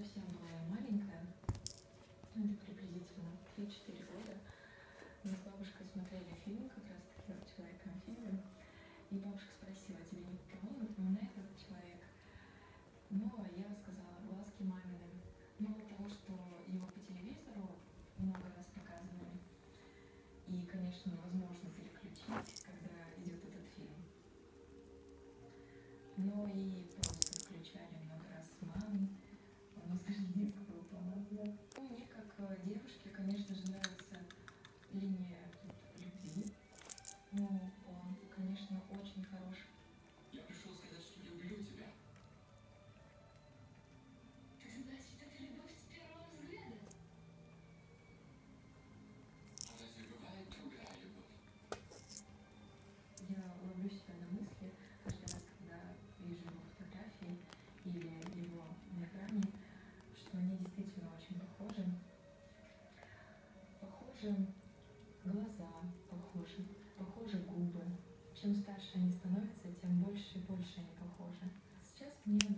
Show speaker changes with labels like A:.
A: совсем была маленькая, ну, это приблизительно 3-4 года, мы с бабушкой смотрели фильм, как раз таки вот «Человек-амфибия», и бабушка спросила: «Тебе никого не напоминает этот человек?» Ну, а я рассказала: «Глазки мамины». Мало того, что его по телевизору много раз показывали, и, конечно, невозможно переключить, когда идет этот фильм, но и просто включали много раз с мамой. У нас даже диск был, по-моему. Ну, мне, как девушке, конечно же, нравится линия любви. Ну, он, конечно, очень хорош.
B: Я пришел сказать, что люблю тебя.
C: Значит, это любовь с первого взгляда.
B: А разве бывает другая любовь?
A: Я ловлю себя на мысли каждый раз, когда вижу его фотографии или его на экране, что они действительно очень похожи. Похожи глаза, похожи губы. Чем старше они становятся, тем больше и больше они похожи. Сейчас мне